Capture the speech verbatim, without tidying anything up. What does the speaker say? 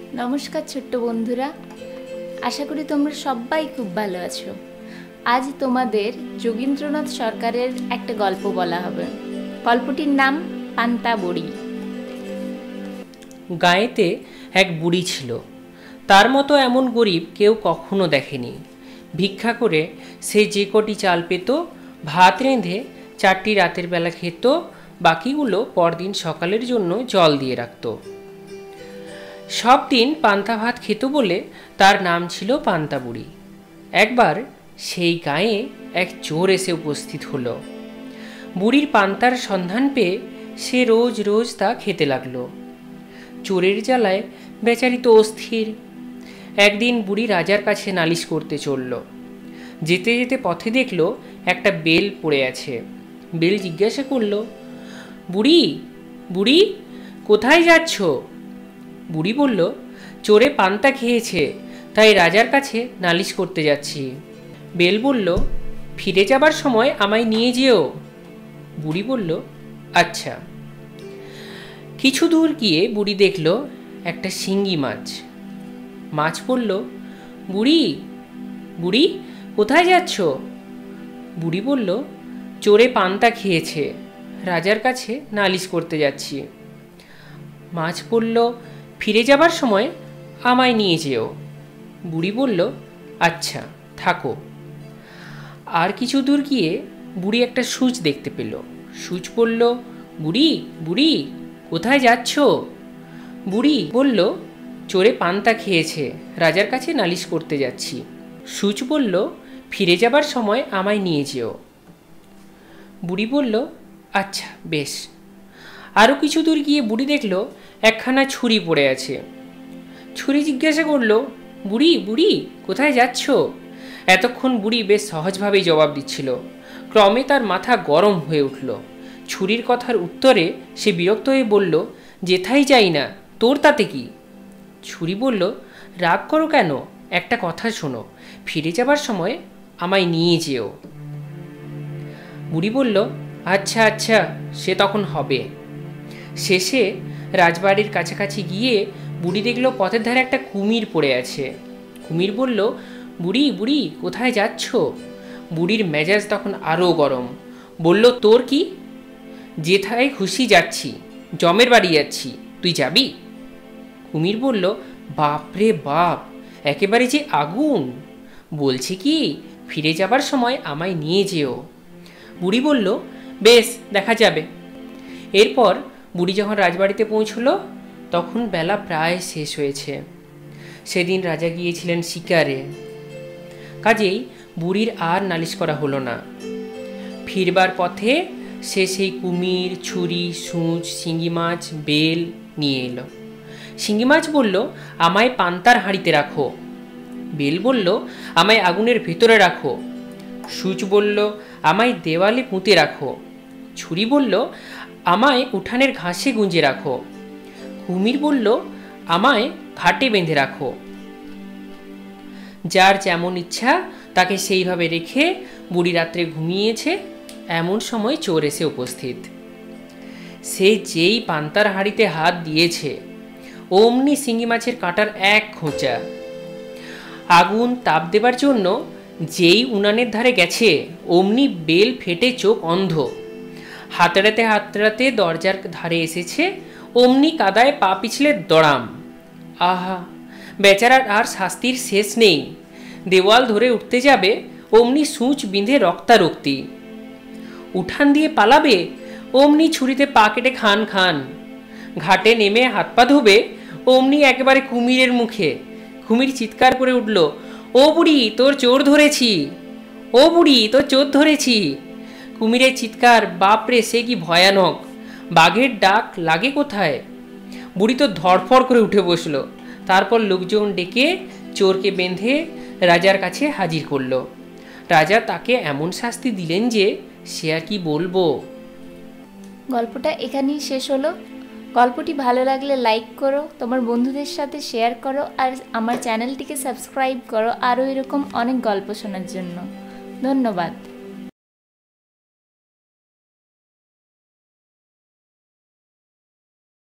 नमस्कार छोट्ट बंधुरा आशा करी तोमरा सबाई खूब भालो आछो। आज तोमादेर जोगीन्द्रनाथ सरकारेर एकटा गल्प बला हबे। गल्पटिर नाम पान्ता बुड़ी। गायेते एक बुड़ी छिलो, तार मतो एमन गरीब केउ कखनो देखेनी। भिक्षा करे से जे कटी चाल पेत भात रेंधे चारटी रातेर बेला खेत, बाकिगुलो परदिन सकालेर जोन्नो जल दिए राखतो। सब दिन पान्ता भात खेत बोले तार नाम छिलो पान्ता बुड़ी। एकबार सेई गाये एक चोर एसे उपस्थित हलो। बुड़ीर पान्तार सन्धान पेये से रोज रोज ता खेते लागलो। चोरेर जालाय बेचारी तो अस्थिर। एकदिन बुड़ी राजार काछे नालिश करते चललो। जेते जेते पथे देखलो एकटा बेल पड़े आछे। बेल जिज्ञासा करलो, बुड़ी बुड़ी कोथाय जाच्छो? बुड़ी बोल्लो, चोरे पान्ता खेयेछे ताई राजार काछे नालिश करते जाচ্ছি। बेल बोल्लो, फिरे जाবার সময় আমায় নিয়ে যেও। বুড়ি বলল, আচ্ছা। কিছু দূর গিয়ে বুড়ি দেখলো একটা শিঙ্গি মাছ। মাছ বলল, বুড়ি বুড়ি কোথায় যাচ্ছ? বুড়ি বলল, চোরে পান্তা খেয়েছে, রাজার কাছে নালিশ করতে যাচ্ছি। মাছ বলল, ফিরে যাবার সময় আমায় নিয়ে যেও। বুড়ি বলল, আচ্ছা থাকো। আর কিছু দূর গিয়ে বুড়ি একটা সূচ দেখতে পেল। সূচ বলল, বুড়ি বুড়ি কোথায় যাচ্ছ? বুড়ি বলল, চোরে পান্তা খেয়েছে, রাজার কাছে নালিশ করতে যাচ্ছি। সূচ বলল, ফিরে যাবার সময় আমায় নিয়ে যেও। বুড়ি বলল, আচ্ছা বেশ। আরও কিছু দূর গিয়ে বুড়ি দেখল একখানা ছুরি পড়ে আছে। ছুরি জিজ্ঞাসা করল, বুড়ি বুড়ি কোথায় যাচ্ছ? এতক্ষণ বুড়ি বেশ সহজভাবেই জবাব দিচ্ছিল। ক্রমে তার মাথা গরম হয়ে উঠল। ছুরির কথার উত্তরে সে বিরক্ত হয়ে বলল, যেথায় যাই না, তোর তাতে কি? ছুরি বলল, রাগ করো কেন, একটা কথা শোনো, ফিরে যাবার সময় আমায় নিয়ে যেও। বুড়ি বলল, আচ্ছা আচ্ছা সে তখন হবে। শেষে রাজবাড়ির কাছাকাছি গিয়ে বুড়ি দেখল পথের ধারে একটা কুমির পড়ে আছে। কুমির বলল, বুড়ি বুড়ি কোথায় যাচ্ছ? বুড়ির মেজাজ তখন আরও গরম। বলল, তোর কি? যেথায় খুশি যাচ্ছি, জমের বাড়ি যাচ্ছি, তুই যাবি? কুমির বলল, বাপরে বাপ, একেবারে যে আগুন। বলছি কি, ফিরে যাবার সময় আমায় নিয়ে যেও। বুড়ি বলল, বেশ দেখা যাবে। এরপর বুড়ি যখন রাজবাড়িতে পৌঁছলো তখন বেলা প্রায় শেষ হয়েছে। সেদিন রাজা গিয়েছিলেন শিকারে। কাজেই বুড়ির আর নালিশ করা হলো না। ফিরবার পথে সে সেই কুমির, ছুরি, সূঁচ, শিঙ্গি মাছ, বেল নিয়ে এলো। শিঙ্গি মাছ বলল, আমায় পান্তার হাঁড়িতে রাখো। বেল বলল, আমায় আগুনের ভেতরে রাখো। সূঁচ বলল, আমায় দেওয়ালে পুঁতে রাখো। ছুরি বলল, আমায় উঠানের ঘাসে গুঁজে রাখো। কুমির বলল, আমায় ঘাটে বেঁধে রাখো। যার যেমন ইচ্ছা তাকে সেইভাবে রেখে বুড়ি রাত্রে ঘুমিয়েছে। এমন সময় চোর এসে উপস্থিত। সে যেই পান্তার হাঁড়িতে হাত দিয়েছে অমনি শিঙ্গি মাছের কাঁটার এক খোঁচা। আগুন তাপ দেবার জন্য যেই উনানের ধারে গেছে অমনি বেল ফেটে চোখ অন্ধ। হাতড়াতে হাতড়াতে দরজার ধারে এসেছে অমনি কাদায় পা পিছলে দড়াম। আহা, বেচারার আর শাস্তির শেষ নেই। দেওয়াল ধরে উঠতে যাবে অমনি সূঁচ বিঁধে রক্তারক্তি। উঠান দিয়ে পালাবে অমনি ছুরিতে পা কেটে খান খান। ঘাটে নেমে হাত পা ধোবে অমনি একেবারে কুমিরের মুখে। কুমির চিৎকার করে উঠল, ও বুড়ি তোর চোর ধরেছি, ও বুড়ি তোর চোর ধরেছি। কুমিরের চিৎকার, বাপরে সে কি ভয়ানক! বাঘের ডাক লাগে কোথায়! বুড়ি তো ধড়ফড় করে উঠে বসলো। তারপর লোকজন ডেকে চোরকে বেঁধে রাজার কাছে হাজির করলো। রাজা তাকে এমন শাস্তি দিলেন যে সে আর কি বলবো। গল্পটা এখানেই শেষ হলো। গল্পটি ভালো লাগলে লাইক করো, তোমার বন্ধুদের সাথে শেয়ার করো, আর আমার চ্যানেলটিকে সাবস্ক্রাইব করো আরও এরকম অনেক গল্প শোনার জন্য। ধন্যবাদ।